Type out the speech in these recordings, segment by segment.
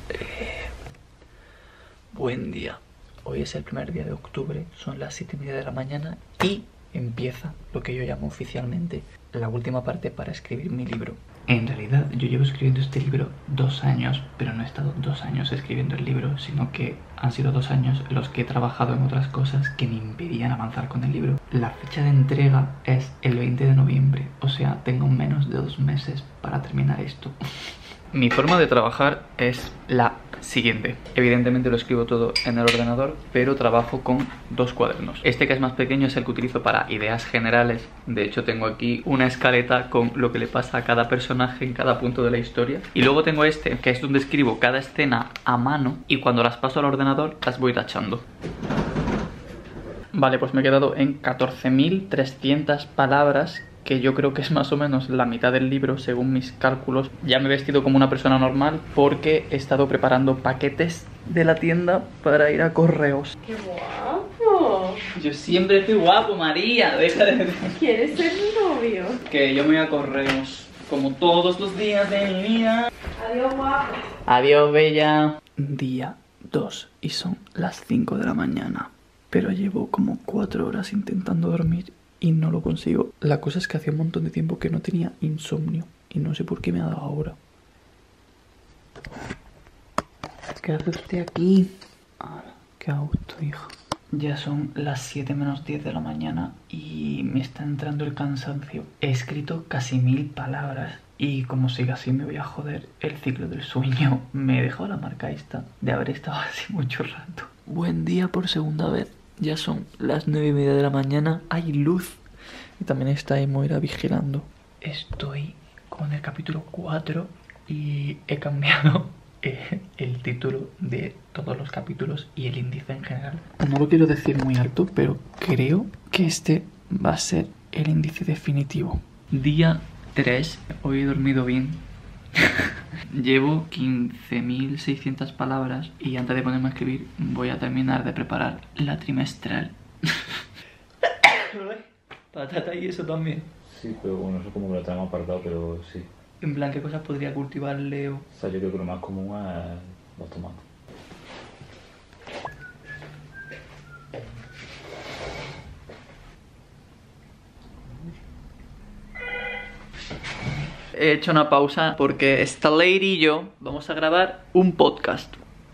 Buen día. Hoy es el primer día de octubre, son las 7:30 de la mañana y empieza lo que yo llamo oficialmente la última parte para escribir mi libro. En realidad yo llevo escribiendo este libro 2 años, pero no he estado 2 años escribiendo el libro, sino que han sido 2 años en los que he trabajado en otras cosas que me impedían avanzar con el libro. La fecha de entrega es el 20 de noviembre, o sea, tengo menos de 2 meses para terminar esto. Mi forma de trabajar es la siguiente. Evidentemente lo escribo todo en el ordenador, pero trabajo con 2 cuadernos. Este, que es más pequeño, es el que utilizo para ideas generales. De hecho tengo aquí una escaleta con lo que le pasa a cada personaje en cada punto de la historia. Y luego tengo este, que es donde escribo cada escena a mano y cuando las paso al ordenador las voy tachando. Vale, pues me he quedado en 14.300 palabras, que yo creo que es más o menos la mitad del libro según mis cálculos. Ya me he vestido como una persona normal porque he estado preparando paquetes de la tienda para ir a correos. ¡Qué guapo! Yo siempre estoy guapo, María, deja de... ¿Quieres ser mi novio? Que yo me voy a correos como todos los días de mi vida. Adiós, guapo. Adiós, bella. Día 2 y son las 5 de la mañana, pero llevo como 4 horas intentando dormir y no lo consigo. La cosa es que hacía un montón de tiempo que no tenía insomnio y no sé por qué me ha dado ahora. ¿Qué hace usted aquí? Qué a gusto, hija. Ya son las 7 menos 10 de la mañana y me está entrando el cansancio. He escrito casi 1000 palabras y como siga así me voy a joder el ciclo del sueño. Me he dejado la marca esta de haber estado así mucho rato. Buen día por segunda vez. Ya son las 9:30 de la mañana, hay luz y también está Moira vigilando. Estoy con el capítulo 4 y he cambiado el título de todos los capítulos y el índice en general. No lo quiero decir muy alto, pero creo que este va a ser el índice definitivo. Día 3, hoy he dormido bien. Llevo 15.600 palabras y antes de ponerme a escribir voy a terminar de preparar la trimestral. Patata y eso también. Sí, pero bueno, eso como que lo tenemos apartado, pero sí. En plan, ¿qué cosas podría cultivar Leo? O sea, yo creo que lo más común es los tomates. He hecho una pausa porque esta lady y yo vamos a grabar un podcast.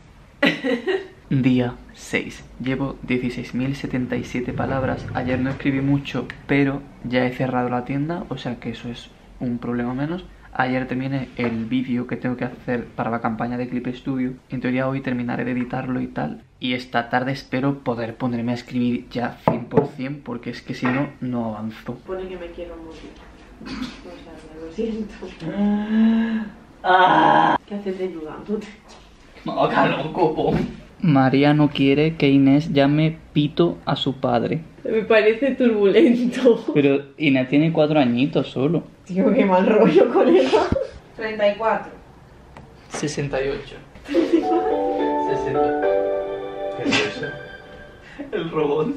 Día 6. Llevo 16.077 palabras. Ayer no escribí mucho, pero ya he cerrado la tienda, o sea que eso es un problema menos. Ayer terminé el vídeo que tengo que hacer para la campaña de Clip Studio. En teoría hoy terminaré de editarlo y tal. Y esta tarde espero poder ponerme a escribir ya 100%, porque es que si no, no avanzo. Pone que me quiero morir. O sea, lo siento. ¿Qué haces de ayudándote? No, loco. María no quiere que Inés llame Pito a su padre. Me parece turbulento. Pero Inés tiene 4 añitos solo. Tío, qué mal rollo, colega. 34. 68. 60. ¿Qué es eso? El robot.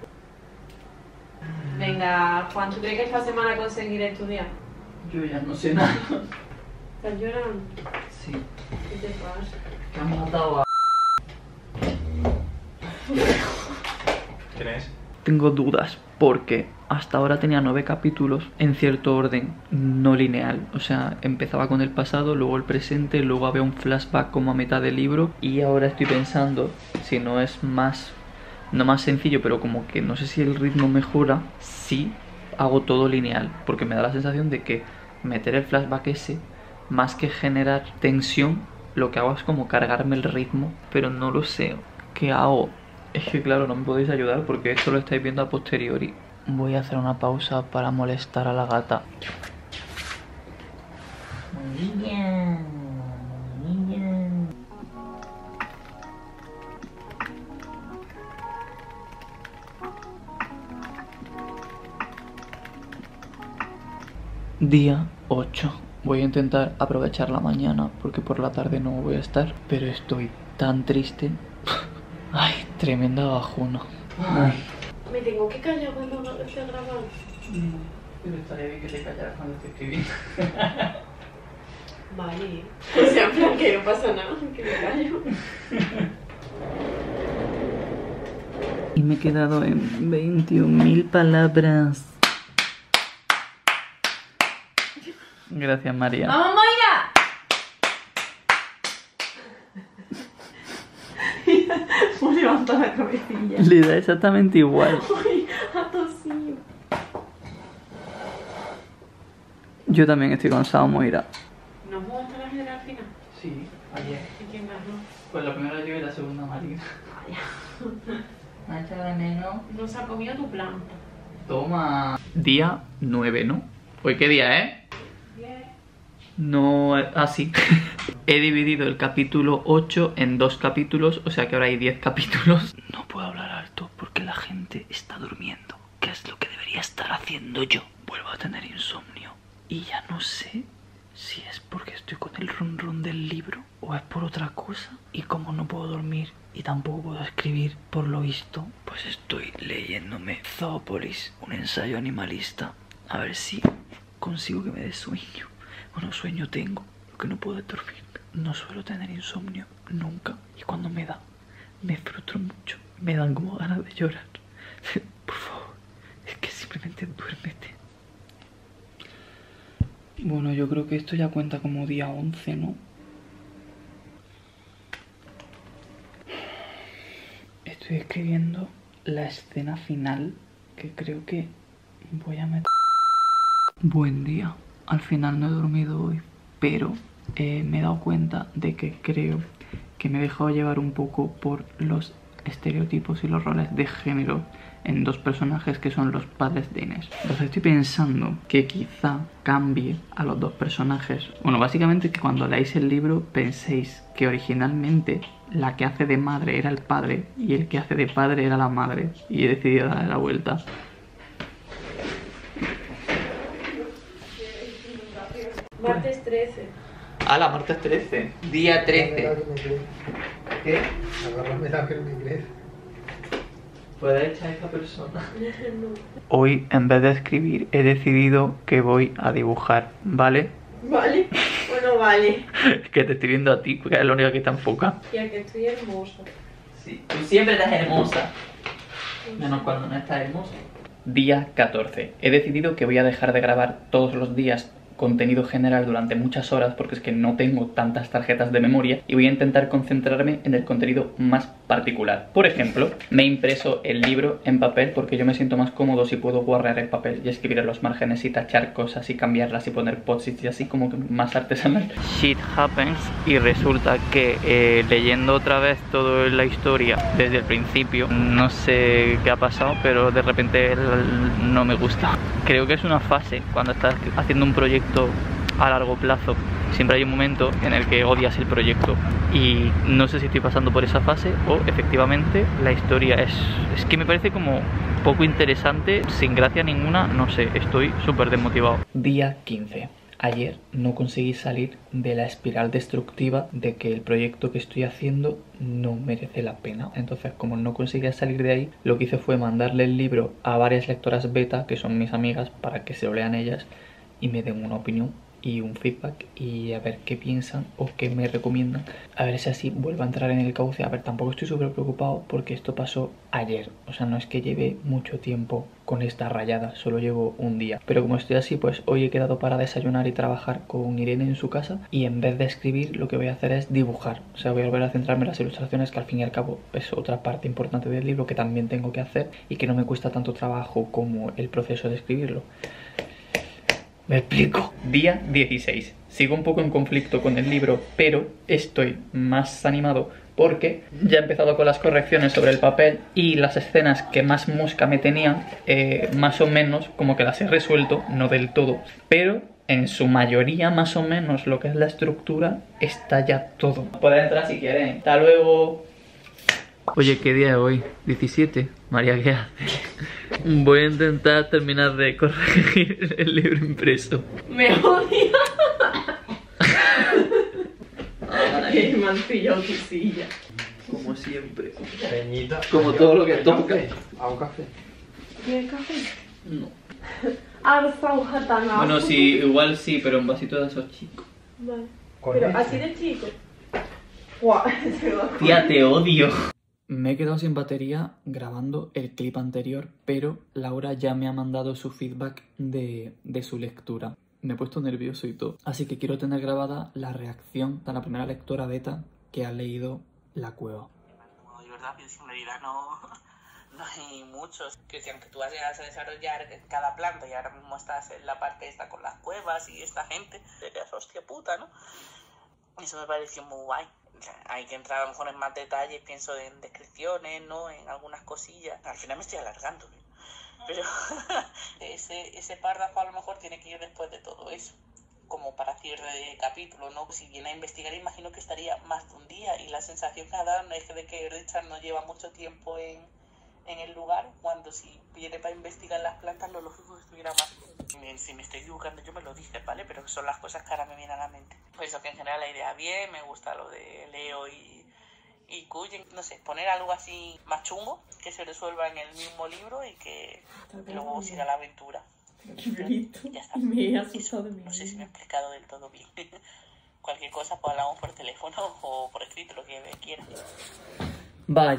Venga, Juan, ¿tú crees que esta semana conseguiré estudiar? Yo ya no sé nada. ¿Estás llorando? Sí. ¿Qué te pasa? Que han matado a... ¿Quién es? Tengo dudas porque hasta ahora tenía 9 capítulos en cierto orden no lineal. O sea, empezaba con el pasado, luego el presente, luego había un flashback como a mitad del libro. Y ahora estoy pensando si no es más... no más sencillo, pero como que no sé si el ritmo mejora si hago todo lineal. Porque me da la sensación de que meter el flashback ese, más que generar tensión, lo que hago es como cargarme el ritmo. Pero no lo sé. ¿Qué hago? Es que claro, no me podéis ayudar porque esto lo estáis viendo a posteriori. Voy a hacer una pausa para molestar a la gata. Niña, niña. Día 8. Voy a intentar aprovechar la mañana porque por la tarde no voy a estar. Pero estoy tan triste. Ay, tremenda bajona. Ay. Me tengo que callar cuando esté grabando. Pero estaría bien que te callaras cuando esté escribiendo. Vale. O sea, en plan que no pasa nada, que me callo. Y me he quedado en 21.000 palabras. Gracias, María. ¡Vamos, Moira! Hemos levantado la cabecilla. Le da exactamente igual. Uy, ha tosido. Yo también estoy cansado, Moira. ¿Nos vamos hasta la general final? Sí, ayer. ¿Y quién ganó? Pues la primera yo y la segunda María. Mancha de neno. No se ha comido tu planta. Toma. Día 9, ¿no? ¿Hoy qué día, eh? Bien. No, así. He dividido el capítulo 8 en 2 capítulos, o sea que ahora hay 10 capítulos. No puedo hablar alto porque la gente está durmiendo, que es lo que debería estar haciendo yo. Vuelvo a tener insomnio y ya no sé si es porque estoy con el run run del libro o es por otra cosa. Y como no puedo dormir y tampoco puedo escribir, por lo visto, pues estoy leyéndome Zoopolis, un ensayo animalista, a ver si consigo que me dé sueño. Bueno, sueño tengo, lo que no puedo es dormir. No suelo tener insomnio, nunca. Y cuando me da, me frustro mucho. Me dan como ganas de llorar. Por favor, es que simplemente duérmete. Bueno, yo creo que esto ya cuenta como día 11, ¿no? Estoy escribiendo la escena final, que creo que voy a meter. Buen día. Al final no he dormido hoy, pero me he dado cuenta de que creo que me he dejado llevar un poco por los estereotipos y los roles de género en 2 personajes que son los padres de Inés. Entonces estoy pensando que quizá cambie a los 2 personajes. Bueno, básicamente que cuando leáis el libro penséis que originalmente la que hace de madre era el padre y el que hace de padre era la madre, y he decidido darle la vuelta. Martes 13. ¡Hala, martes 13! Día 13. ¿Qué? Agárrame la que me crece. ¿Puede echar a esa persona? Hoy, en vez de escribir, he decidido que voy a dibujar, ¿vale? Vale. Bueno, vale. Es que te estoy viendo a ti, porque es la única que está enfocada. Y a que estoy hermosa. Sí, tú siempre estás hermosa. Menos cuando no estás hermosa. Día 14. He decidido que voy a dejar de grabar todos los días contenido general durante muchas horas porque es que no tengo tantas tarjetas de memoria y voy a intentar concentrarme en el contenido más particular. Por ejemplo, me he impreso el libro en papel porque yo me siento más cómodo si puedo guardar el papel y escribir en los márgenes y tachar cosas y cambiarlas y poner post-its y así, como que más artesanal. Shit happens, y resulta que leyendo otra vez toda la historia desde el principio, no sé qué ha pasado, pero de repente no me gusta. Creo que es una fase cuando estás haciendo un proyecto a largo plazo. Siempre hay un momento en el que odias el proyecto y no sé si estoy pasando por esa fase o efectivamente la historia es que me parece como poco interesante, sin gracia ninguna, no sé, estoy súper desmotivado. Día 15. Ayer no conseguí salir de la espiral destructiva de que el proyecto que estoy haciendo no merece la pena. Entonces, como no conseguía salir de ahí, lo que hice fue mandarle el libro a varias lectoras beta, que son mis amigas, para que se lo lean ellas y me den una opinión y un feedback y a ver qué piensan o qué me recomiendan, a ver si así vuelvo a entrar en el cauce. A ver, tampoco estoy súper preocupado porque esto pasó ayer, o sea, no es que lleve mucho tiempo con esta rayada, solo llevo un día, pero como estoy así, pues hoy he quedado para desayunar y trabajar con Irene en su casa y en vez de escribir lo que voy a hacer es dibujar, o sea, voy a volver a centrarme en las ilustraciones, que al fin y al cabo es otra parte importante del libro que también tengo que hacer y que no me cuesta tanto trabajo como el proceso de escribirlo. Me explico. Día 16. Sigo un poco en conflicto con el libro, pero estoy más animado porque ya he empezado con las correcciones sobre el papel y las escenas que más mosca me tenían, más o menos como que las he resuelto, no del todo, pero en su mayoría más o menos lo que es la estructura está ya todo. Pueden entrar si quieren. Hasta luego. Oye, ¿qué día es hoy? 17. María, ¿qué haces? Voy a intentar terminar de corregir el libro impreso. Me odia. Ay, me han pillado tu silla. Como siempre. Peñita. Como todo lo que toca. ¿A un café? ¿Quieres café? No. Arza, un jatana. Bueno, sí, igual sí, pero un vasito de esos chicos. Vale. Pero leche. así de chico. Guau, Tía, te odio. Me he quedado sin batería grabando el clip anterior, pero Laura ya me ha mandado su feedback de su lectura. Me he puesto nervioso y todo. Así que quiero tener grabada la reacción de la primera lectora beta que ha leído La Cueva. De verdad, en realidad no hay muchos. Que si aunque tú vayas a desarrollar cada planta y ahora mismo estás en la parte esta con las cuevas y esta gente, te quedas hostia puta, ¿no? Eso me pareció muy guay. Hay que entrar a lo mejor en más detalles, pienso en descripciones, ¿no? En algunas cosillas. Al final me estoy alargando, ¿eh? Pero ese párrafo a lo mejor tiene que ir después de todo eso, como para cierre de capítulo, ¿no? Si viene a investigar, imagino que estaría más de un día, y la sensación que ha dado es de que Richard no lleva mucho tiempo en el lugar, cuando si viene para investigar las plantas, lo lógico es que estuviera más. Si me estoy equivocando yo me lo dices, ¿vale? Pero son las cosas que ahora me vienen a la mente. Pues eso, que en general la idea bien, me gusta lo de Leo y Cullen, no sé, poner algo así más chungo, que se resuelva en el mismo libro y que luego siga la aventura. Ya está. Me he asustado de mí. No sé si me he explicado del todo bien. Cualquier cosa, pues hablamos por teléfono o por escrito, lo que quieras. Vaya.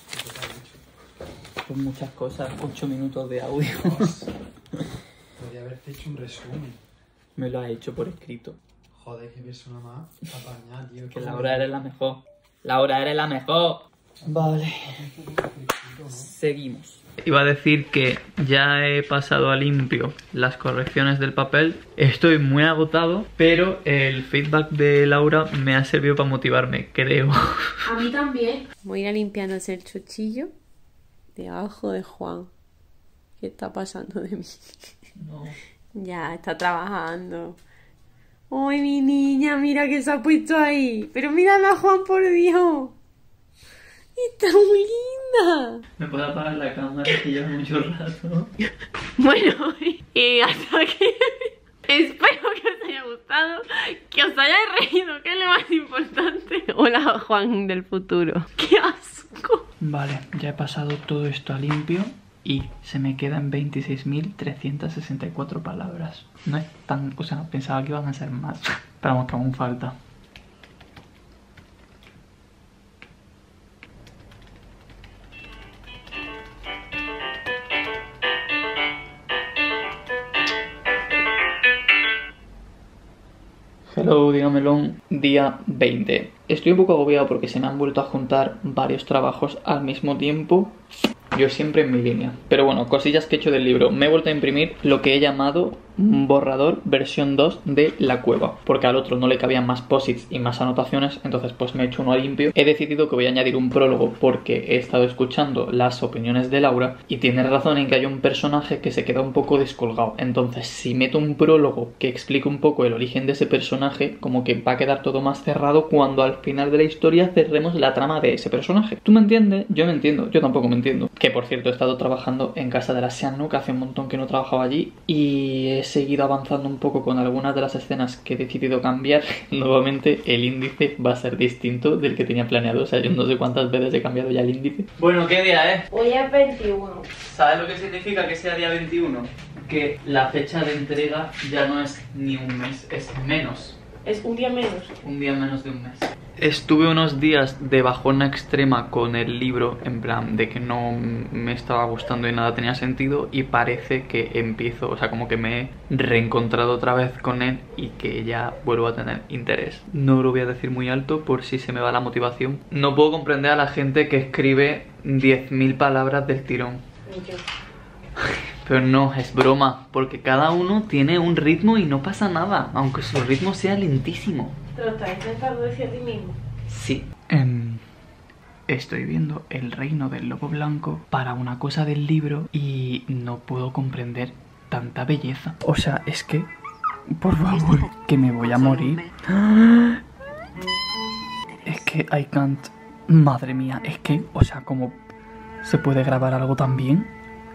Son muchas cosas, 8 minutos de audio. Podría haberte hecho un resumen. Me lo ha hecho por escrito. Joder, qué persona más apañada, tío. Que Laura eres la mejor. Laura eres la mejor. Vale. Seguimos. Iba a decir que ya he pasado a limpio las correcciones del papel. Estoy muy agotado, pero el feedback de Laura me ha servido para motivarme, creo. A mí también. Voy a ir limpiándose el chuchillo debajo de Juan. ¿Qué está pasando de mí? No. Ya, está trabajando. ¡Ay, mi niña! Mira que se ha puesto ahí. Pero mírala, Juan, por Dios. Está muy linda. ¿Me puedo apagar la cámara que lleva mucho rato? Bueno, y hasta que... Espero que os haya gustado, que os hayáis reído, que es lo más importante. Hola, Juan del futuro. ¡Qué asco! Vale, ya he pasado todo esto a limpio y se me quedan 26.364 palabras. No es tan... O sea, pensaba que iban a ser más. Pero vamos, que aún falta. Hello, dígamelo, día 20. Estoy un poco agobiado porque se me han vuelto a juntar varios trabajos al mismo tiempo. Yo siempre en mi línea. Pero bueno, cosillas que he hecho del libro. Me he vuelto a imprimir lo que he llamado borrador versión 2 de La Cueva, porque al otro no le cabían más posits y más anotaciones, entonces pues me he hecho uno a limpio. He decidido que voy a añadir un prólogo porque he estado escuchando las opiniones de Laura y tiene razón en que hay un personaje que se queda un poco descolgado. Entonces si meto un prólogo que explique un poco el origen de ese personaje, como que va a quedar todo más cerrado cuando al final de la historia cerremos la trama de ese personaje. ¿Tú me entiendes? Yo me entiendo, yo tampoco me entiendo. Que por cierto he estado trabajando en casa de la Xiannu, que hace un montón que no trabajaba allí, y he seguido avanzando un poco con algunas de las escenas que he decidido cambiar. Nuevamente el índice va a ser distinto del que tenía planeado, o sea, yo no sé cuántas veces he cambiado ya el índice. Bueno, ¿qué día es? Hoy es 21. ¿Sabes lo que significa que sea día 21? Que la fecha de entrega ya no es ni un mes, es menos. Es un día menos. Un día menos de un mes. Estuve unos días de bajona extrema con el libro, en plan de que no me estaba gustando y nada tenía sentido, y parece que empiezo, o sea, como que me he reencontrado otra vez con él y que ya vuelvo a tener interés. No lo voy a decir muy alto por si se me va la motivación. No puedo comprender a la gente que escribe 10.000 palabras del tirón. Ni yo. Pero no, es broma, porque cada uno tiene un ritmo y no pasa nada, aunque su ritmo sea lentísimo. ¿Te lo estás intentando decir a ti mismo? Sí. Estoy viendo El reino del lobo blanco para una cosa del libro y no puedo comprender tanta belleza. O sea, es que... Por favor, que me voy a morir. Es que I can't... Madre mía, es que... O sea, ¿cómo se puede grabar algo tan bien?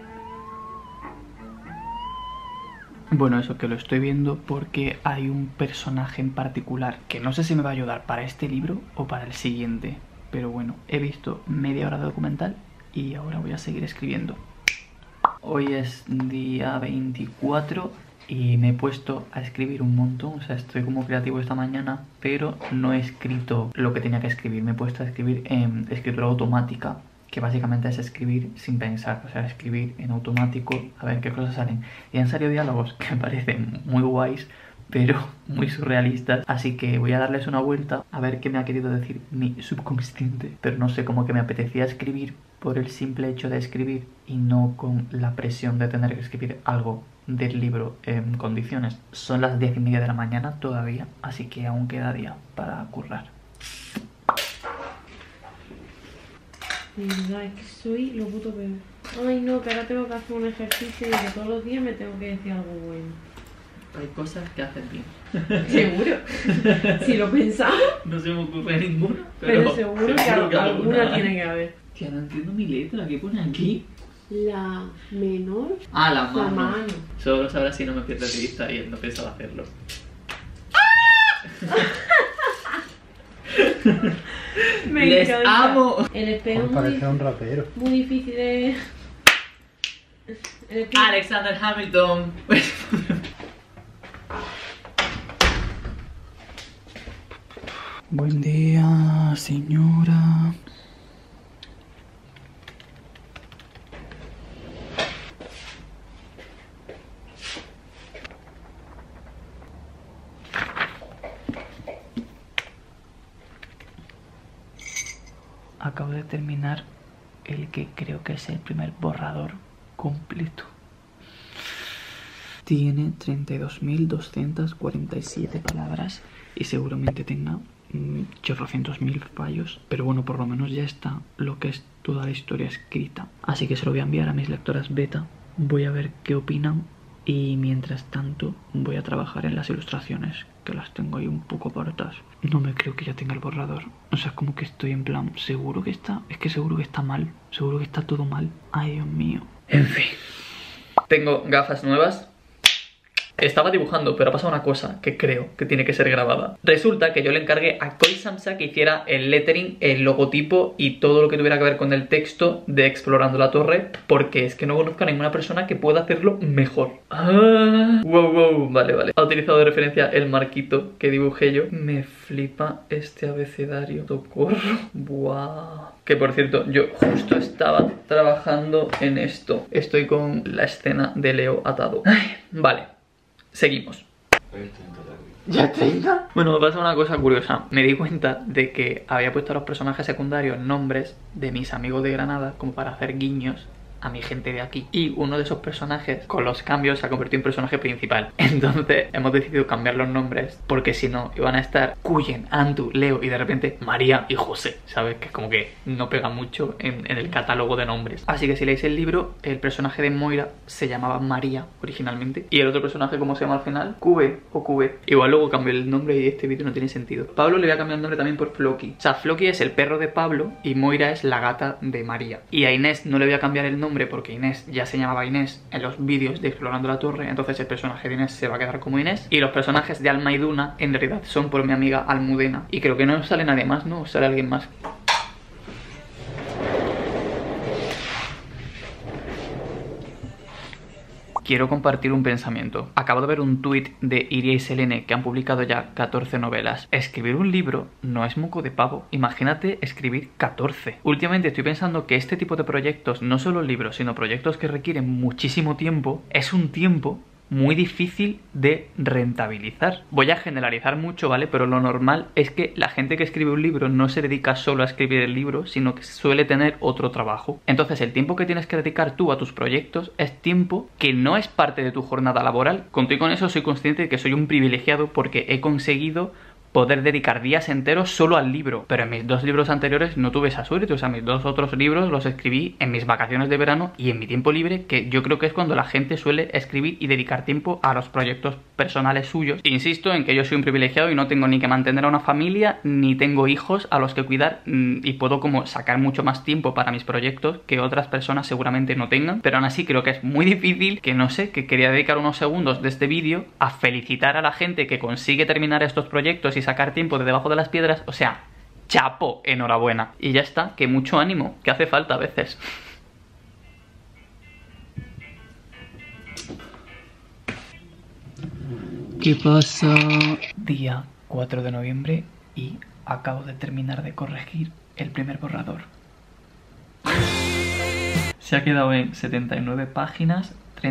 Bueno, eso, que lo estoy viendo porque hay un personaje en particular que no sé si me va a ayudar para este libro o para el siguiente. Pero bueno, he visto media hora de documental y ahora voy a seguir escribiendo. Hoy es día 24 y me he puesto a escribir un montón. O sea, estoy como creativo esta mañana, pero no he escrito lo que tenía que escribir. Me he puesto a escribir en escritura automática, que básicamente es escribir sin pensar, o sea, escribir en automático a ver qué cosas salen. Y han salido diálogos que me parecen muy guays, pero muy surrealistas, así que voy a darles una vuelta a ver qué me ha querido decir mi subconsciente. Pero no sé, como que me apetecía escribir por el simple hecho de escribir y no con la presión de tener que escribir algo del libro en condiciones. Son las 10:30 de la mañana todavía, así que aún queda día para currar. Verdad, es que soy lo puto peor. Ay no, que ahora tengo que hacer un ejercicio y que todos los días me tengo que decir algo bueno. Hay cosas que hacen bien. Seguro. Si lo pensamos. No se me ocurre ninguna, Pero seguro que alguna tiene que haber. Tía, no entiendo mi letra. ¿Qué pone aquí? La menor. Ah, la La mano. Solo sabrás si no me pierdes de vista y no pensaba hacerlo. Me ¡Les encanta. amo! El espejo es Parece un rapero. muy difícil de... El espejo... Alexander Hamilton. Buen día, señora. Acabo de terminar el que creo que es el primer borrador completo. Tiene 32.247 palabras y seguramente tenga 800.000 fallos, pero bueno, por lo menos ya está lo que es toda la historia escrita. Así que se lo voy a enviar a mis lectoras beta, voy a ver qué opinan y mientras tanto voy a trabajar en las ilustraciones, que las tengo ahí un poco apartadas. No me creo que ya tenga el borrador. O sea, es como que estoy en plan, seguro que está, es que seguro que está mal, seguro que está todo mal. Ay, Dios mío. En fin. Tengo gafas nuevas. Estaba dibujando, pero ha pasado una cosa que creo que tiene que ser grabada. Resulta que yo le encargué a Koi Samsa que hiciera el lettering, el logotipo y todo lo que tuviera que ver con el texto de Explorando la Torre, porque es que no conozco a ninguna persona que pueda hacerlo mejor. Wow, vale. Ha utilizado de referencia el marquito que dibujé yo. Me flipa este abecedario. Socorro. Buah. Que por cierto, yo justo estaba trabajando en esto. Estoy con la escena de Leo atado. Ay, vale. Seguimos. ¿Ya 30? Bueno, me pasa una cosa curiosa. Me di cuenta de que había puesto a los personajes secundarios nombres de mis amigos de Granada como para hacer guiños a mi gente de aquí. Y uno de esos personajes, con los cambios, se ha convertido en personaje principal. Entonces hemos decidido cambiar los nombres, porque si no iban a estar Cuyen, Antu, Leo y de repente María y José, ¿sabes? Que es como que no pega mucho en el catálogo de nombres. Así que si leéis el libro, el personaje de Moira se llamaba María originalmente. Y el otro personaje, ¿cómo se llama al final? Cube o Cube. Igual luego cambió el nombre y este vídeo no tiene sentido. Pablo le voy a cambiar el nombre también por Floki. O sea, Floki es el perro de Pablo y Moira es la gata de María. Y a Inés no le voy a cambiar el nombre porque Inés ya se llamaba Inés en los vídeos de Explorando la Torre, entonces el personaje de Inés se va a quedar como Inés. Y los personajes de Alma y Duna en realidad son por mi amiga Almudena. Y creo que no sale nadie más, ¿no? Sale alguien más. Quiero compartir un pensamiento. Acabo de ver un tuit de Iria y Selene que han publicado ya 14 novelas. Escribir un libro no es moco de pavo. Imagínate escribir 14. Últimamente estoy pensando que este tipo de proyectos, no solo libros, sino proyectos que requieren muchísimo tiempo, es un tiempo muy difícil de rentabilizar. Voy a generalizar mucho, ¿vale? Pero lo normal es que la gente que escribe un libro no se dedica solo a escribir el libro, sino que suele tener otro trabajo. Entonces el tiempo que tienes que dedicar tú a tus proyectos es tiempo que no es parte de tu jornada laboral. Con todo y con eso soy consciente de que soy un privilegiado porque he conseguido poder dedicar días enteros solo al libro. Pero en mis 2 libros anteriores no tuve esa suerte. O sea, mis 2 otros libros los escribí en mis vacaciones de verano y en mi tiempo libre, que yo creo que es cuando la gente suele escribir y dedicar tiempo a los proyectos personales suyos. Insisto en que yo soy un privilegiado y no tengo ni que mantener a una familia, ni tengo hijos a los que cuidar, y puedo como sacar mucho más tiempo para mis proyectos que otras personas seguramente no tengan. Pero aún así creo que es muy difícil, que no sé, que quería dedicar unos segundos de este vídeo a felicitar a la gente que consigue terminar estos proyectos y sacar tiempo de debajo de las piedras. O sea, chapo, enhorabuena. Y ya está, que mucho ánimo, que hace falta a veces. ¿Qué pasa? Día 4 de noviembre y acabo de terminar de corregir el primer borrador. Se ha quedado en 79 páginas,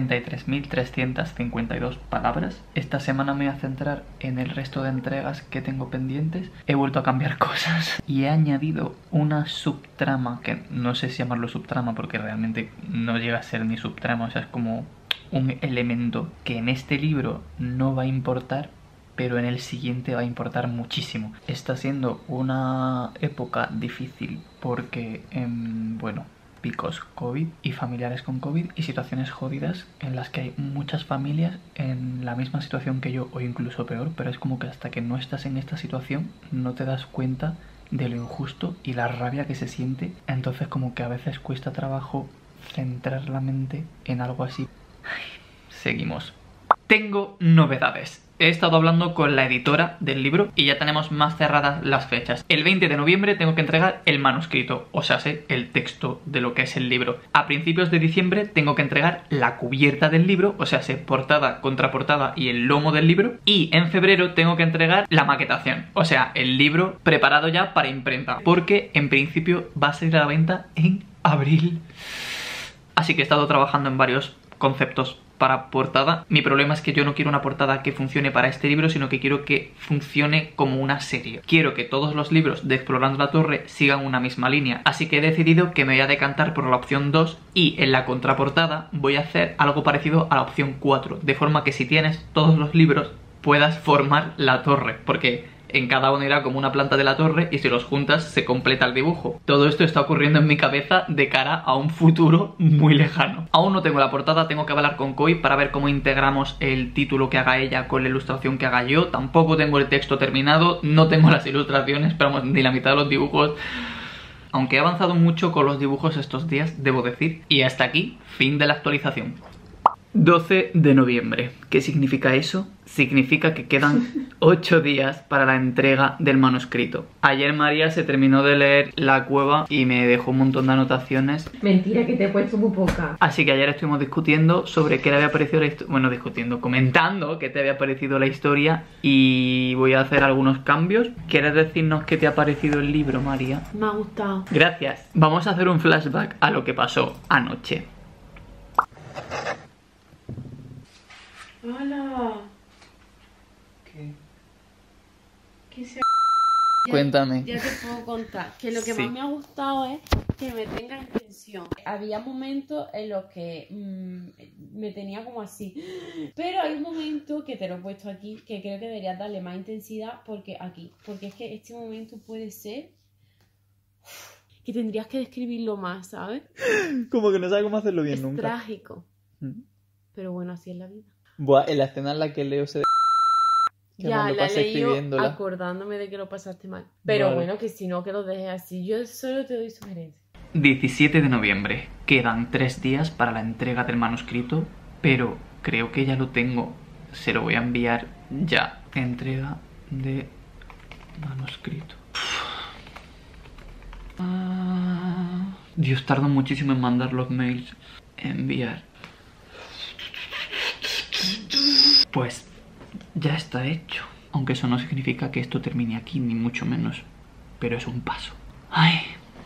33.352 palabras. Esta semana me voy a centrar en el resto de entregas que tengo pendientes. He vuelto a cambiar cosas y he añadido una subtrama, que no sé si llamarlo subtrama porque realmente no llega a ser ni subtrama, o sea, es como un elemento que en este libro no va a importar, pero en el siguiente va a importar muchísimo. Está siendo una época difícil porque, bueno, picos COVID y familiares con COVID y situaciones jodidas en las que hay muchas familias en la misma situación que yo o incluso peor, pero es como que hasta que no estás en esta situación no te das cuenta de lo injusto y la rabia que se siente. Entonces como que a veces cuesta trabajo centrar la mente en algo así. Seguimos. Tengo novedades. He estado hablando con la editora del libro y ya tenemos más cerradas las fechas. El 20 de noviembre tengo que entregar el manuscrito, o sea, el texto de lo que es el libro. A principios de diciembre tengo que entregar la cubierta del libro, o sea, portada, contraportada y el lomo del libro. Y en febrero tengo que entregar la maquetación, o sea, el libro preparado ya para imprenta, porque en principio va a salir a la venta en abril. Así que he estado trabajando en varios conceptos para portada. Mi problema es que yo no quiero una portada que funcione para este libro, sino que quiero que funcione como una serie. Quiero que todos los libros de Explorando la Torre sigan una misma línea, así que he decidido que me voy a decantar por la opción 2 y en la contraportada voy a hacer algo parecido a la opción 4, de forma que si tienes todos los libros puedas formar la torre, porque en cada uno irá como una planta de la torre y si los juntas se completa el dibujo. Todo esto está ocurriendo en mi cabeza de cara a un futuro muy lejano. Aún no tengo la portada, tengo que hablar con Koi para ver cómo integramos el título que haga ella con la ilustración que haga yo. Tampoco tengo el texto terminado, no tengo las ilustraciones, pero vamos, ni la mitad de los dibujos. Aunque he avanzado mucho con los dibujos estos días, debo decir. Y hasta aquí, fin de la actualización. 12 de noviembre. ¿Qué significa eso? Significa que quedan 8 días para la entrega del manuscrito. Ayer María se terminó de leer La Cueva y me dejó un montón de anotaciones. Mentira, que te he puesto muy poca. Así que ayer estuvimos discutiendo sobre qué le había parecido la historia. Bueno, comentando qué te había parecido la historia y voy a hacer algunos cambios. ¿Quieres decirnos qué te ha parecido el libro, María? Me ha gustado. Gracias. Vamos a hacer un flashback a lo que pasó anoche. Hola. ¿Qué? ¿Qué se Cuéntame. Ya te puedo contar que lo que Sí. más me ha gustado es que me tenga en tensión. Había momentos en los que me tenía como así, pero hay un momento que te lo he puesto aquí que creo que deberías darle más intensidad porque es que este momento puede ser que tendrías que describirlo más, ¿sabes? Como que no sabe cómo hacerlo bien Es nunca. trágico, pero bueno, así es la vida. Buah, en la escena en la que Leo se... Que Ya me lo la he pasé leído escribiéndola. acordándome de que lo pasaste mal. Pero Vale. bueno, que si no, que lo dejes así. Yo solo te doy sugerencias. 17 de noviembre. Quedan 3 días para la entrega del manuscrito, pero creo que ya lo tengo. Se lo voy a enviar ya. Entrega de manuscrito. Dios, tardo muchísimo en mandar los mails. Enviar. Pues ya está hecho. Aunque eso no significa que esto termine aquí, ni mucho menos. Pero es un paso. Ay.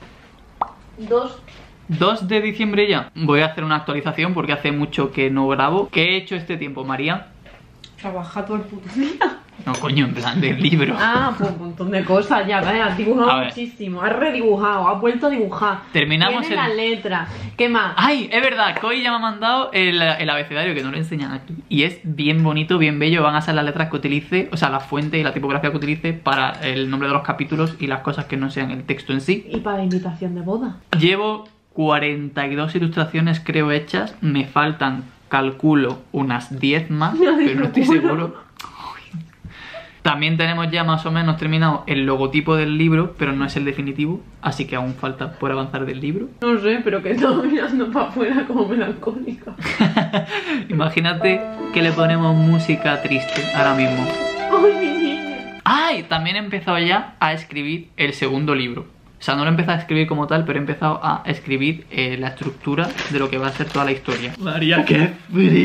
2 de diciembre ya. Voy a hacer una actualización porque hace mucho que no grabo. ¿Qué he hecho este tiempo, María? Trabaja todo el puto día. No, coño, en plan del libro. Ah, pues un montón de cosas ya, ¿ves? Has A dibujado ver. muchísimo, has redibujado, has vuelto a dibujar. Terminamos Tiene las letras. ¿Qué más? ¡Ay! Es verdad, Koi ya me ha mandado el abecedario que no lo enseñan aquí. Y es bien bonito, bien bello. Van a ser las letras que utilice, o sea, la fuente y la tipografía que utilice para el nombre de los capítulos y las cosas que no sean el texto en sí. Y para la invitación de boda. Llevo 42 ilustraciones creo hechas. Me faltan, calculo, unas 10 más, pero no estoy seguro. También tenemos ya más o menos terminado el logotipo del libro, pero no es el definitivo, así que aún falta por avanzar del libro. No sé, pero que estaba mirando para afuera como melancólica. Imagínate que le ponemos música triste ahora mismo. ¡Ay, mi niña! ¡Ay! También he empezado ya a escribir el segundo libro. O sea, no lo he empezado a escribir como tal, pero he empezado a escribir la estructura de lo que va a ser toda la historia. María, qué frío.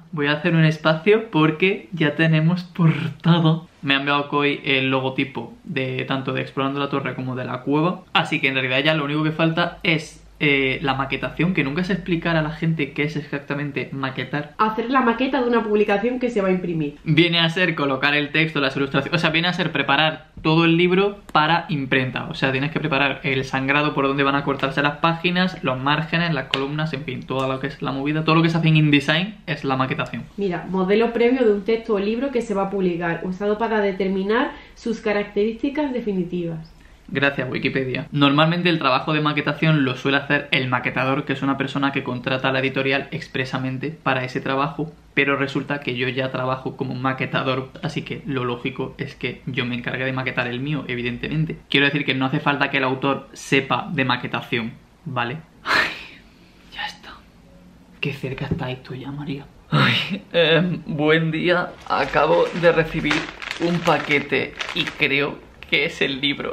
voy a hacer un espacio porque ya tenemos portada. Me ha enviado Koi el logotipo de tanto de Explorando la Torre como de la cueva. Así que en realidad ya lo único que falta es la maquetación, que nunca sé explicar a la gente qué es exactamente maquetar. Hacer la maqueta de una publicación que se va a imprimir. Viene a ser colocar el texto, las ilustraciones, o sea, viene a ser preparar todo el libro para imprenta. O sea, tienes que preparar el sangrado por donde van a cortarse las páginas, los márgenes, las columnas, en fin, todo lo que es la movida, todo lo que se hace en InDesign es la maquetación. Mira, modelo previo de un texto o libro que se va a publicar, usado para determinar sus características definitivas. Gracias, Wikipedia. Normalmente el trabajo de maquetación lo suele hacer el maquetador, que es una persona que contrata a la editorial expresamente para ese trabajo, pero resulta que yo ya trabajo como maquetador, así que lo lógico es que yo me encargue de maquetar el mío, evidentemente. Quiero decir que no hace falta que el autor sepa de maquetación, ¿vale? Ay, ya está. Qué cerca estáis tú ya, María. Ay, buen día. Acabo de recibir un paquete y creo que es el libro.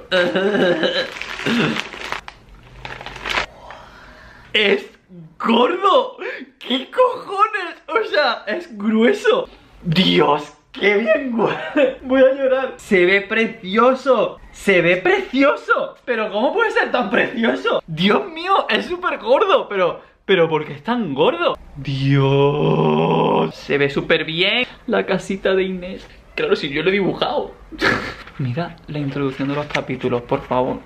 ¡Es gordo! ¿Qué cojones? O sea, es grueso. ¡Dios! ¡Qué bien huele! Voy a llorar. ¡Se ve precioso! ¡Se ve precioso! ¿Pero cómo puede ser tan precioso? ¡Dios mío! Es súper gordo, pero ¿por qué es tan gordo? ¡Dios! Se ve súper bien. La casita de Inés. Claro, si yo lo he dibujado. Mira la introducción de los capítulos, por favor.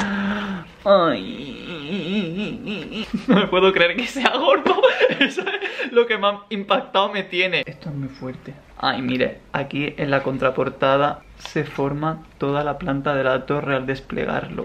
Ay, no me puedo creer que sea gordo. Eso es lo que más impactado me tiene. Esto es muy fuerte. Ay, mire, aquí en la contraportada se forma toda la planta de la torre al desplegarlo.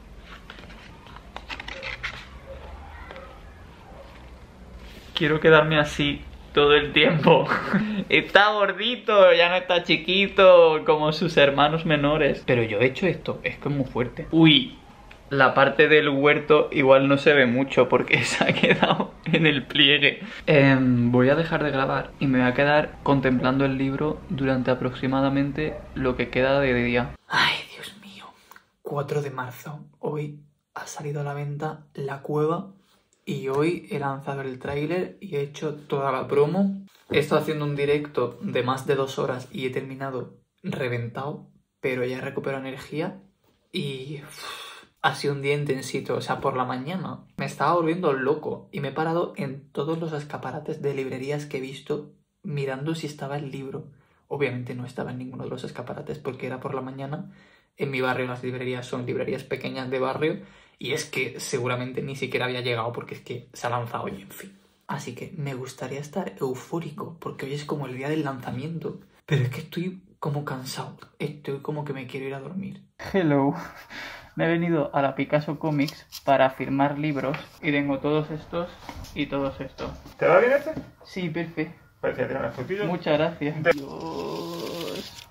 Quiero quedarme así todo el tiempo. Está gordito, ya no está chiquito como sus hermanos menores. Pero yo he hecho esto, es que es muy fuerte. Uy, la parte del huerto igual no se ve mucho porque se ha quedado en el pliegue. Voy a dejar de grabar y me voy a quedar contemplando el libro durante aproximadamente lo que queda de día. Ay, Dios mío. 4 de marzo. Hoy ha salido a la venta La Cueva. Y hoy he lanzado el tráiler y he hecho toda la promo. He estado haciendo un directo de más de 2 horas y he terminado reventado, pero ya he recuperado energía y ha sido un día intensito. O sea, por la mañana me estaba volviendo loco y me he parado en todos los escaparates de librerías que he visto mirando si estaba el libro. Obviamente no estaba en ninguno de los escaparates porque era por la mañana. En mi barrio las librerías son librerías pequeñas de barrio. Y es que seguramente ni siquiera había llegado porque es que se ha lanzado hoy, en fin. Así que me gustaría estar eufórico porque hoy es como el día del lanzamiento. Pero es que estoy como cansado. Estoy como que me quiero ir a dormir. Hello. Me he venido a la Picasso Comics para firmar libros y tengo todos estos y todos estos. ¿Te va bien este? Sí, perfecto. Parece que tiene una fotito. Muchas gracias. Dios.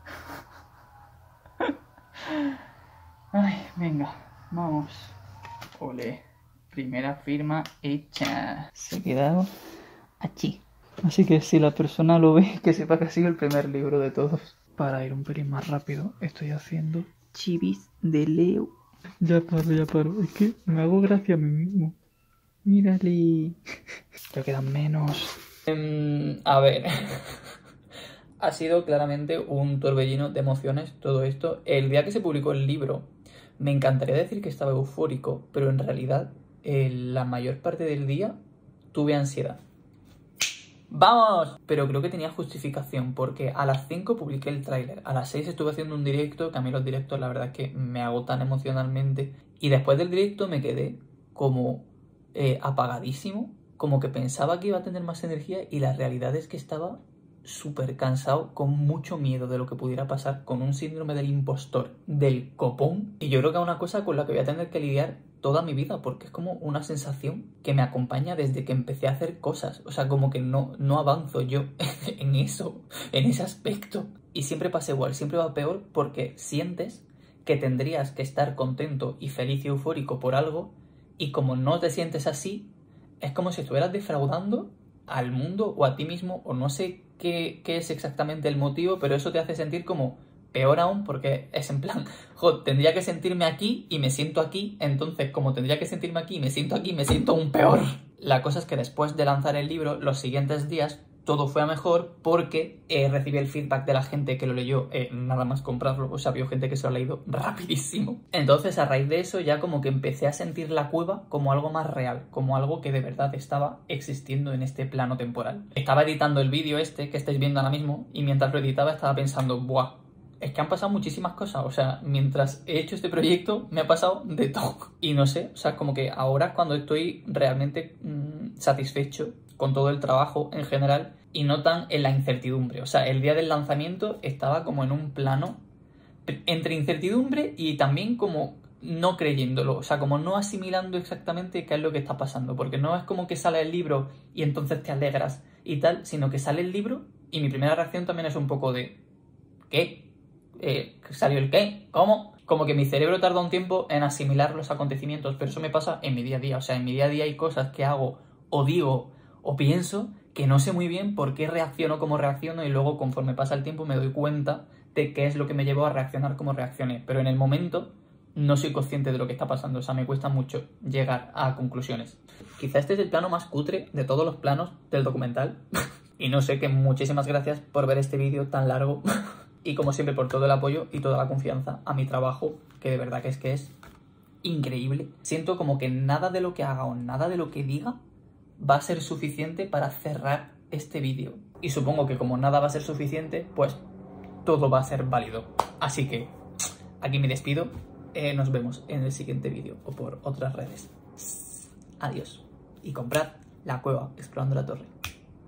Ay, venga. Vamos. Ole. Primera firma hecha. Se ha quedado aquí. Así que si la persona lo ve, que sepa que ha sido el primer libro de todos. Para ir un pelín más rápido, estoy haciendo chivis de Leo. Ya paro. Es que me hago gracia a mí mismo. Mírale. Ya quedan menos. A ver. Ha sido claramente un torbellino de emociones todo esto. El día que se publicó el libro, me encantaría decir que estaba eufórico, pero en realidad la mayor parte del día tuve ansiedad. ¡Vamos! Pero creo que tenía justificación porque a las 5 publiqué el tráiler, a las 6 estuve haciendo un directo, que a mí los directos la verdad es que me agotan emocionalmente, y después del directo me quedé como apagadísimo, como que pensaba que iba a tener más energía y la realidad es que estaba súper cansado, con mucho miedo de lo que pudiera pasar, con un síndrome del impostor, del copón, y yo creo que es una cosa con la que voy a tener que lidiar toda mi vida, porque es como una sensación que me acompaña desde que empecé a hacer cosas, o sea, como que no avanzo yo en eso, en ese aspecto, y siempre pasa igual, siempre va peor porque sientes que tendrías que estar contento y feliz y eufórico por algo, y como no te sientes así, es como si estuvieras defraudando al mundo o a ti mismo, o no sé qué es exactamente el motivo, pero eso te hace sentir como peor aún, porque es en plan, joder, tendría que sentirme aquí y me siento aquí, entonces como tendría que sentirme aquí y me siento aquí, me siento aún peor. La cosa es que después de lanzar el libro, los siguientes días todo fue a mejor porque recibí el feedback de la gente que lo leyó nada más comprarlo. O sea, vio gente que se lo ha leído rapidísimo. Entonces, a raíz de eso, ya como que empecé a sentir la cueva como algo más real, como algo que de verdad estaba existiendo en este plano temporal. Estaba editando el vídeo este que estáis viendo ahora mismo y mientras lo editaba estaba pensando, ¡buah! Es que han pasado muchísimas cosas, o sea, mientras he hecho este proyecto me ha pasado de todo. Y no sé, o sea, como que ahora es cuando estoy realmente satisfecho con todo el trabajo en general y no tan en la incertidumbre. O sea, el día del lanzamiento estaba como en un plano entre incertidumbre y también como no creyéndolo, o sea, como no asimilando exactamente qué es lo que está pasando, porque no es como que sale el libro y entonces te alegras y tal, sino que sale el libro y mi primera reacción también es un poco de ¿qué? ¿Salió el qué? ¿Cómo? Como que mi cerebro tarda un tiempo en asimilar los acontecimientos, pero eso me pasa en mi día a día. O sea, en mi día a día hay cosas que hago o digo o pienso que no sé muy bien por qué reacciono como reacciono y luego conforme pasa el tiempo me doy cuenta de qué es lo que me llevó a reaccionar como reaccioné. Pero en el momento no soy consciente de lo que está pasando. O sea, me cuesta mucho llegar a conclusiones. Quizá este es el plano más cutre de todos los planos del documental. Y no sé, que muchísimas gracias por ver este vídeo tan largo. Y como siempre por todo el apoyo y toda la confianza a mi trabajo, que de verdad que es increíble. Siento como que nada de lo que haga o nada de lo que diga va a ser suficiente para cerrar este vídeo. Y supongo que como nada va a ser suficiente, pues todo va a ser válido. Así que aquí me despido. Nos vemos en el siguiente vídeo o por otras redes. Adiós. Y comprad La Cueva Explorando la Torre.